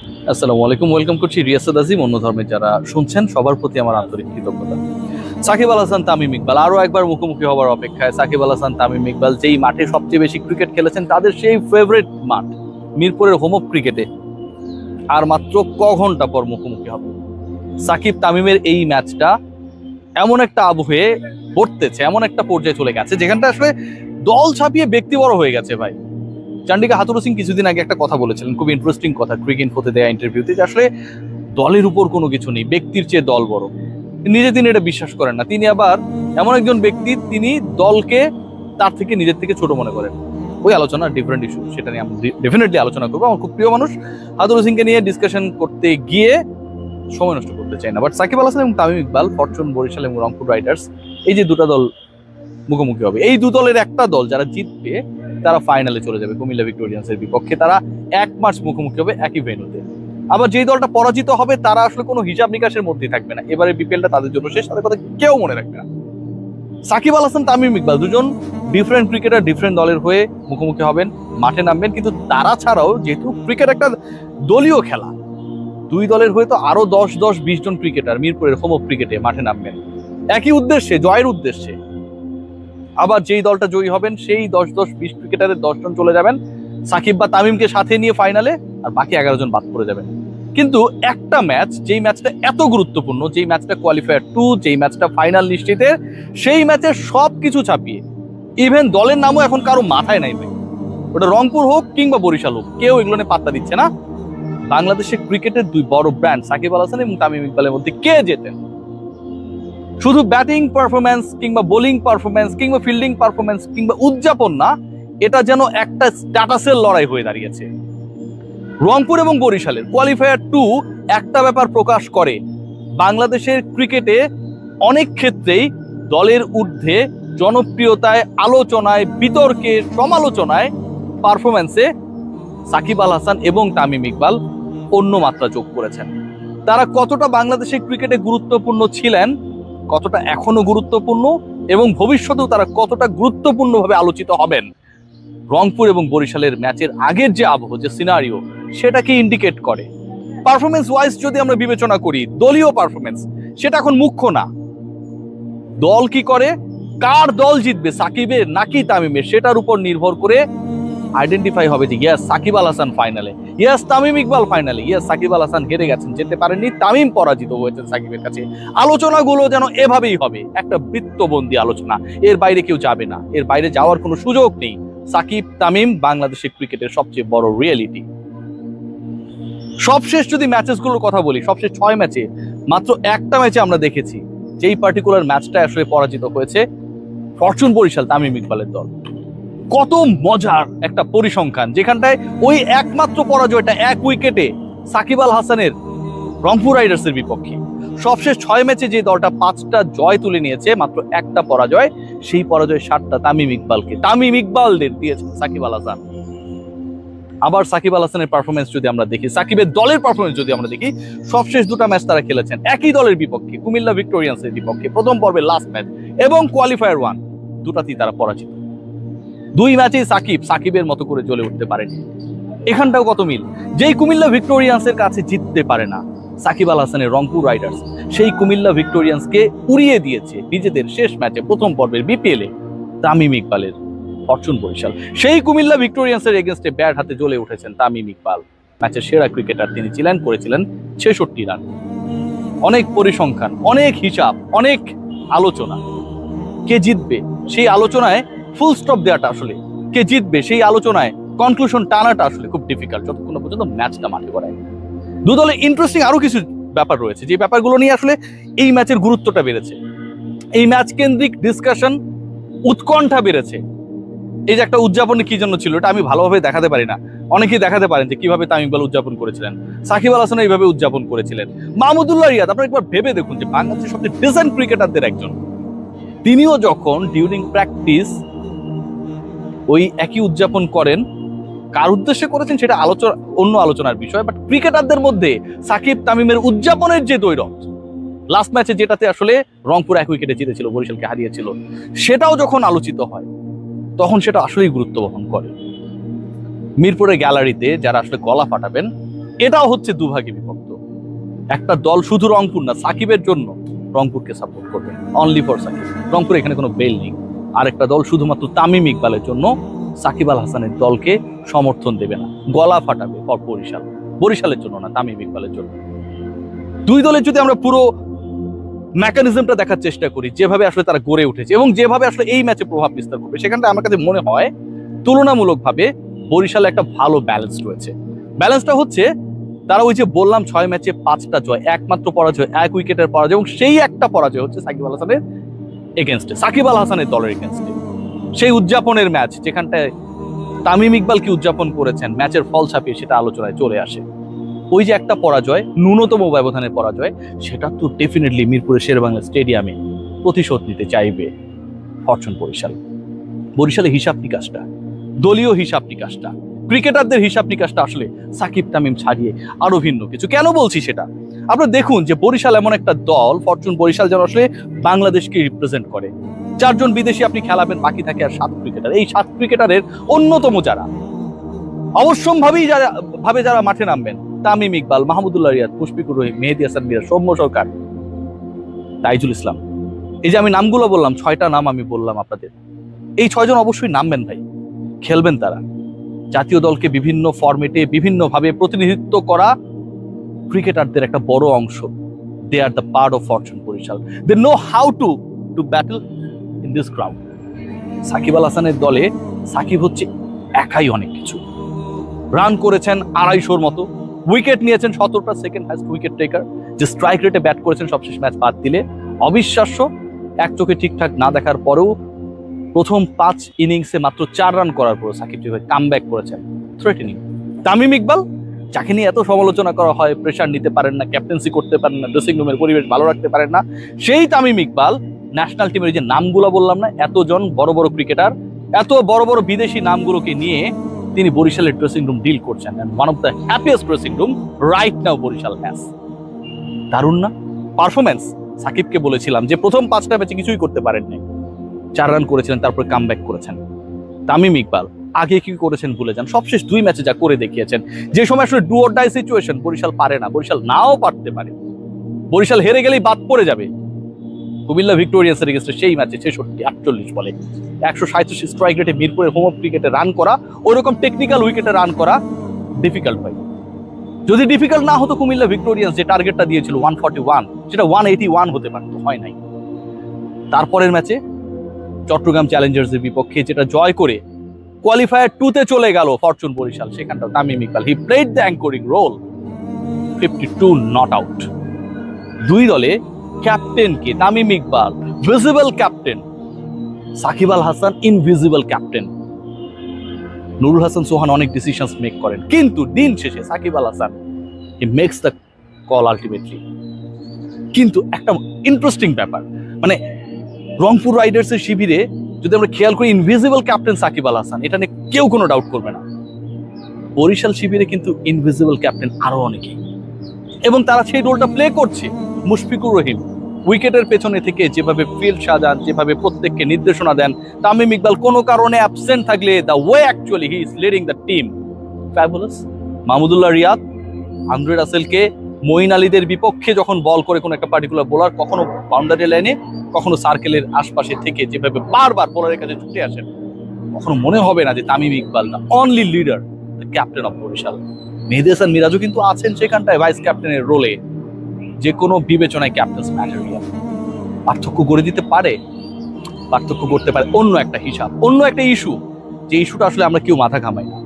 আসসালামু আলাইকুম, ওয়েলকাম করছি রিয়াসাত আজিম। অন্য ধর্মের যারা শুনছেন সবার প্রতি আমার আন্তরিক কৃতজ্ঞতা। সাকিব আল হাসান, তামিম ইকবাল আরো একবার মুখোমুখি হবার অপেক্ষায়। সাকিব আল হাসান, তামিম ইকবাল যেই মাঠে সবচেয়ে বেশি ক্রিকেট খেলেছেন, তাদের সেই ফেভারিট মাঠ মিরপুরের হোম অফ ক্রিকেটে আর মাত্র ঘন্টা পর মুখোমুখি হবে। সাকিব তামিমের এই ম্যাচটা এমন একটা আবহে পড়তেছে, এমন একটা পর্যায়ে চলে গেছে যেখানটা আসলে দল ছাপিয়ে ব্যক্তি বড় হয়ে গেছে ভাই। চান্ডিকা হাথুরু সিং কিছুদিন আগে একটা কথা বলেছিলেন, খুব ইন্টারেস্টিং কথা, ক্রিকেট ইনফোতে দেয়া ইন্টারভিউতে, যে আসলে দলের উপর কোনো কিছু নেই, ব্যক্তির চেয়ে দল বড়। নিজে তিনি এটা বিশ্বাস করেন না। তিনি আবার এমন একজন ব্যক্তি, তিনি দলকে তার থেকে নিজের থেকে ছোট মনে করেন। ওই আলোচনা ডিফারেন্ট ইস্যু, সেটা নিয়ে আমি ডেফিনেটলি আলোচনা করবো। আমার খুব প্রিয় মানুষ, হাথুরু সিংকে নিয়ে ডিসকাশন করতে গিয়ে সময় নষ্ট করতে চাই না। বাট সাকিব আল হাসান এবং তামিম ইকবাল, ফরচুন বরিশাল এবং রংপুর রাইডার্স, এই যে দুটা দল মুখোমুখি হবে, এই দু দলের একটা দল যারা জিতবে তারা ফাইনালে চলে যাবে কুমিল্লা ভিক্টোরিয়ান্সের বিপক্ষে। তারা 1 মার্চ মুখোমুখি হবে একই ভেন্যুতে। আবার যেই দলটা পরাজিত হবে তারা আসলে কোনো হিসাব নিকাশের মধ্যেই থাকবে না। এবারে বিপিএলটা তাদের জন্য শেষ, তাদের কথা কেউ মনে রাখবে না। সাকিব আল হাসান, তামিম ইকবাল দুজন ডিফারেন্ট ক্রিকেটার, ডিফারেন্ট দলের হয়ে মুখোমুখি হবেন, মাঠে নামবেন। কিন্তু তারা ছাড়াও যেহেতু ক্রিকেট একটা দলীয় খেলা, দুই দলের হয়ে তো আরো 10-20 জন ক্রিকেটার মিরপুরের হোম অফ ক্রিকেটে মাঠে নামবেন একই উদ্দেশ্যে, জয়ের উদ্দেশ্যে। আবার যেই দলটা জয়ী হবেন সেই 10-20 ক্রিকেটারের 10 জন চলে যাবেন সাকিব বা তামিমকে সাথে নিয়ে ফাইনালে, আর বাকি 11 জন বাদ পড়ে যাবেন। কিন্তু একটা ম্যাচ, যেই ম্যাচটা এত গুরুত্বপূর্ণ, যেই ম্যাচটা কোয়ালিফায়ার 2, যেই ম্যাচটা ফাইনাল নিশ্চিতের, সেই ম্যাচে সবকিছু ছাপিয়ে, ইভেন দলের নামও এখন কারো মাথায় নাই ভাই। ওটা রংপুর হোক কিংবা বরিশাল হোক, কেউ এগুলো নিয়ে পাত্তা দিচ্ছে না। বাংলাদেশের ক্রিকেটের দুই বড় ব্র্যান্ড সাকিব আল হাসান এবং তামিম ইকবালের মধ্যে কে জেতেন? শুধু ব্যাটিং পারফরমেন্স কিংবা বোলিং পারফরমেন্স কিংবা ফিল্ডিং পারফরমেন্স কিংবা উদযাপন না, এটা যেন একটা স্ট্যাটাসের লড়াই হয়ে দাঁড়িয়েছে। রংপুর এবং বরিশালের কোয়ালিফায়ার 2 একটা ব্যাপার প্রকাশ করে, বাংলাদেশের ক্রিকেটে অনেক ক্ষেত্রেই দলের ঊর্ধ্বে জনপ্রিয়তায়, আলোচনায়, বিতর্কে, সমালোচনায়, পারফরমেন্সে সাকিব আল হাসান এবং তামিম ইকবাল অন্য মাত্রা যোগ করেছেন। তারা কতটা বাংলাদেশের ক্রিকেটে গুরুত্বপূর্ণ ছিলেন, কতটা এখনো গুরুত্বপূর্ণ, এবং ভবিষ্যতেও তারা কতটা গুরুত্বপূর্ণভাবে আলোচিত হবেন, রংপুর এবং বরিশালের ম্যাচের আগের যে আবহ, যে সিনারিও, সেটাকে ইন্ডিকেট করে। পারফরমেন্স ওয়াইজ যদি আমরা বিবেচনা করি, দলীয় পারফরমেন্স সেটা এখন মুখ্য না। দল কি করে, কার দল জিতবে, সাকিবের নাকি তামিমের, সেটার উপর নির্ভর করে আইডেন্টিফাই হবে যে ইয়াস সাকিব আল হাসান ফাইনালে, ইয়াস তামিম ইকবাল ফাইনালে, ইয়াস সাকিব আল হাসান হেরে গেছেন, যেতে পারেননি, তামিম পরাজিত হয়েছেন সাকিবের কাছে। আলোচনাগুলো যেন এভাবেই হবে, একটা বৃত্তবন্দী আলোচনা, এর বাইরে কেউ যাবে না, এর বাইরে যাওয়ার কোনো সুযোগ নেই। সাকিব তামিম বাংলাদেশের ক্রিকেটের সবচেয়ে বড় রিয়েলিটি। সবশেষ যদি ম্যাচেসগুলোর কথা বলি, সবশেষ 6 ম্যাচে মাত্র একটা ম্যাচে আমরা দেখেছি যেই পার্টিকুলার ম্যাচটা আসলে পরাজিত হয়েছে ফরচুন বরিশাল তামিম ইকবালের দল। কত মজার একটা পরিসংখ্যান, যেখানটায় ওই একমাত্র পরাজয়টা 1 উইকেটে সাকিব আল হাসানের রংপুর রাইডার্সের বিপক্ষে। সবশেষ 6 ম্যাচে যে দলটা 5টা জয় তুলে নিয়েছে, মাত্র একটা পরাজয়, সেই পরাজয় 7টা তামিম ইকবালদের দিয়েছে সাকিব আল হাসান। আবার সাকিব আল হাসানের পারফরমেন্স যদি আমরা দেখি, সাকিবের দলের পারফরমেন্স যদি আমরা দেখি, সবশেষ 2টা ম্যাচ তারা খেলেছেন একই দলের বিপক্ষে, কুমিল্লা ভিক্টোরিয়ান্সের বিপক্ষে, প্রথম পর্বের লাস্ট ম্যাচ এবং কোয়ালিফায়ার 1, দুটাতেই তারা পরাজিত। 2 ম্যাচেই সাকিবের মতো করে জ্বলে উঠতে পারেনি। এখানটাও কত মিল, যেই কুমিল্লা ভিক্টোরিয়ান্সের কাছে জিততে পারে না সাকিব আল হাসানের রংপুর রাইডার্স, সেই কুমিল্লা ভিক্টোরিয়ান্সকে উড়িয়ে দিয়েছে নিজেদের শেষ ম্যাচে প্রথম পর্বের বিপিএলে তামিম ইকবালের ফরচুন বরিশাল। সেই কুমিল্লা ভিক্টোরিয়ান্সের এগেনস্টে ব্যাট হাতে জ্বলে উঠেছেন তামিম ইকবাল। ম্যাচের সেরা ক্রিকেটার তিনি ছিলেন, করেছিলেন 66 রান। অনেক পরিসংখ্যান, অনেক হিসাব, অনেক আলোচনা। কে জিতবে সেই আলোচনায় ফুল স্টপ দেওয়াটা, আসলে কে জিতবে সেই আলোচনায় কনক্লুশন টানাটা আসলে খুব ডিফিকাল্ট, যতক্ষণ পর্যন্ত ম্যাচটা মাঠে গড়ায়। দু দলে ইন্টারেস্টিং আরো কিছু ব্যাপার রয়েছে, যে ব্যাপারগুলো নিয়ে আসলে এই ম্যাচের গুরুত্বটা বেড়েছে, এই ম্যাচ কেন্দ্রিক ডিসকাশন, উৎকণ্ঠা বেড়েছে। এই যে একটা উদযাপনে কি জন্য ছিল, এটা আমি ভালোভাবে দেখাতে পারি না, অনেকেই দেখাতে পারেন যে কিভাবে তামিম ইকবাল উদযাপন করেছিলেন, সাকিব আল হাসান এইভাবে উদযাপন করেছিলেন, মাহমুদুল্লাহ রিয়াদ, আপনারা একবার ভেবে দেখুন যে বাংলাদেশের সবচেয়ে ডিসেন্ট ক্রিকেটারদের একজন, তিনিও যখন ডিউরিং প্র্যাকটিস ওই একই উদযাপন করেন, কার উদ্দেশ্যে করেছেন সেটা অন্য আলোচনার বিষয়, বাট ক্রিকেটারদের মধ্যে সাকিব তামিমের উদযাপনের যে দৈরথ, লাস্ট ম্যাচে যেটাতে আসলে রংপুর 1 উইকেটে জিতেছিল, বরিশালকে হারিয়েছিল, সেটাও যখন আলোচিত হয় তখন সেটা আসলেই গুরুত্ব বহন করে। মিরপুরের গ্যালারিতে যারা আসলে গলা ফাটাবেন এটাও হচ্ছে দুভাগে বিভক্ত। একটা দল শুধু রংপুর না, সাকিবের জন্য রংপুরকে সাপোর্ট করবে, অনলি ফর সাকিব। রংপুর এখানে কোনো বেল নেই। আর একটা দল শুধুমাত্র তামিম ইকবালের জন্য সাকিব আল হাসানের দলকে সমর্থন দেবে না, গলা ফাটাবে ফর বরিশাল। বরিশালের জন্য না, তামিম ইকবালের জন্য। দুই দলের যদি আমরা পুরো মেকানিজমটা দেখার চেষ্টা করি, যেভাবে আসলে তারা গড়ে উঠেছে এবং যেভাবে আসলে এই ম্যাচে প্রভাব বিস্তার করবে, সেখানটা আমার কাছে মনে হয় তুলনামূলকভাবে বরিশালে একটা ভালো ব্যালেন্স রয়েছে। ব্যালেন্সটা হচ্ছে তারা ওই যে বললাম 6 ম্যাচে 5টা জয়, একমাত্র পরাজয় 1 উইকেটের পরাজয়, এবং সেই একটা পরাজয় হচ্ছে সাকিব আল হাসানের এগেনস্টে, সাকিব আল হাসানের দলের এগেনস্টে। সেই উদযাপনের ম্যাচ যেখানটায় তামিম ইকবাল কি উদযাপন করেছেন, ম্যাচের ফল ছাপিয়ে সেটা আলোচনায় চলে আসে। ওই যে একটা পরাজয়, ন্যূনতম ব্যবধানের পরাজয়, সেটা তো ডেফিনেটলি মিরপুরের শেরেবাংলা স্টেডিয়ামে প্রতিশোধ নিতে চাইবে ফরচুন বরিশাল। বরিশালের হিসাব নিকাশটা, দলীয় হিসাব নিকাশটা, ক্রিকেটারদের হিসাব নিকাশটা আসলে সাকিব তামিম ছাড়িয়ে আরো ভিন্ন কিছু। কেন বলছি সেটা আপনারা দেখুন, যে বরিশাল এমন একটা দল, ফরচুন বরিশাল, যারা আসলে বাংলাদেশকে রিপ্রেজেন্ট করে। 4 জন বিদেশি আপনি খেলাবেন, বাকি থাকে আর 7 ক্রিকেটার। এই 7 ক্রিকেটারের অন্যতম যারা অবশ্যম্ভাবী যারা মাঠে নামবেন, তামিম ইকবাল, মাহমুদুল্লাহ রিয়াদ, মুশফিকুর রহিম, মেহেদী হাসান মিরাজ, সৌম্য সরকার, তাইজুল ইসলাম। এই যে আমি নামগুলো বললাম, 6টা নাম আমি বললাম আপনাদের, এই 6 জন অবশ্যই নামবেন ভাই, খেলবেন তারা। জাতীয় দলকে বিভিন্ন ফরম্যাটে বিভিন্নভাবে প্রতিনিধিত্ব করা ক্রিকেটারদের একটা বড় অংশ। They are the part of fortune Barishal. They know how to battle in this ground. Shakib Al হাসানের দলে সাকিব হচ্ছে একাই অনেক কিছু। রান করেছেন 250-র মতো, উইকেট নিয়েছেন 17টা, সেকেন্ড হাইস্ট উইকেট টেকার। যে স্ট্রাইক রেটে ব্যাট করেছেন সবশেষ ম্যাচ বাদ দিলে, অবিশ্বাস্য। এক চোখে ঠিকঠাক না দেখার পরেও প্রথম 5 ইনিংসে মাত্র 4 রান করার পর সাকিব যেভাবে কামব্যাক করেছেন, থ্রেটেনিং। তামিম ইকবাল, যাকে নিয়ে এত সমালোচনা করা হয়, প্রেশার নিতে পারেন না, ক্যাপ্টেন্সি করতে পারেন না, ড্রেসিং রুমের পরিবেশ ভালো রাখতে পারেন না, সেই তামিম ইকবাল ন্যাশনাল টিমের যে নামগুলো বললাম না, এতজন বড় বড় ক্রিকেটার, এত বড় বড় বিদেশি নামগুলোকে নিয়ে তিনি বরিশালের ড্রেসিং রুম ডিল করছেন। One of the happiest dressing room right now Barishal has. দারুণ না পারফরমেন্স? সাকিবকে বলেছিলাম যে প্রথম 5টা ম্যাচে কিছুই করতে পারেননি, 4 রান করেছিলেন, তারপরে কামব্যাক করেছেন। তামিম ইকবাল আগে কি করেছেন ভুলে যান, সবশেষ 2 ম্যাচে যা করে দেখিয়েছেন। যে সময় আসলে do or die situation, Barishal পারে না, বরিশাল নাও পারতে পারে, বরিশাল হেরে গেলেই বাদ পড়ে যাবে। কুমিল্লা ভিক্টোরিয়ান্সের এগেইনস্টে সেই ম্যাচে 66-48 বলে 137 স্ট্রাইক রেটে মিরপুরের হোম অফ ক্রিকেটে রান করা, ওইরকম টেকনিক্যাল উইকেটে রান করা ডিফিকাল্ট হয়। যদি ডিফিকাল্ট না হতো, কুমিল্লা ভিক্টোরিয়ান্স যে টার্গেটটা দিয়েছিল 141, সেটা 181 হতে পারতো, হয় নাই। তারপরের ম্যাচে চট্টগ্রাম চ্যালেঞ্জার্সের বিপক্ষে যেটা জয় করে কোয়ালিফায়ার 2-তে চলে গেল ফরচুন বরিশাল, সেখানটাও Tamim Iqbal he played the anchoring role. 52 not out. দুই দলে ক্যাপ্টেনকে Tamim Iqbal visible captain, Shakib Al Hasan invisible captain. Nurul Hasan Sohan অনেক ডিসিশনস মেক করেন, কিন্তু দিন শেষে Shakib Al Hasan he makes the call ultimately. কিন্তু একটা ইন্টারেস্টিং ব্যাপার, মানে রংপুর রাইডার্সের শিবিরে যদি আমরা খেয়াল করি, ইনভিজিবল ক্যাপ্টেন সাকিব আল হাসান, এটা নিয়ে কেউ কোনো ডাউট করবে না। বরিশাল শিবিরে কিন্তু ইনভিজিবল ক্যাপ্টেন আরো অনেকেই, এবং তারা সেই রোলটা প্লে করছে। মুশফিকুর রহিম উইকেটের পেছনে থেকে যেভাবে ফিল্ড সাজান, যেভাবে প্রত্যেককে নির্দেশনা দেন। তামিম ইকবাল কোনো কারণে অ্যাবসেন্ট থাকলে the way actually he is leading the team, fabulous. Mahmudullah Riyad Andre রাসেলকে মঈন আলীদের বিপক্ষে যখন বল করে কোনো একটা পার্টিকুলার বোলার, কখনো বাউন্ডারি লাইনে, কখনো সার্কেলের আশপাশে থেকে যেভাবে বারবার বোলারের কাছে ছুটে আসেন, কখনো মনে হবে না যে Tamim Iqbal the only leader, the captain of Barishal. Mehedi Hasan মিরাজও কিন্তু আছেন সেখানটায় ভাইস ক্যাপ্টেনের রোলে। যে কোনো বিবেচনায় ক্যাপ্টেন্স ম্যাটেরিয়াল পার্থক্য গড়ে দিতে পারে, পার্থক্য করতে পারে অন্য একটা হিসাব, অন্য একটা ইস্যু, যে ইস্যুটা আসলে আমরা কেউ মাথা ঘামাই না।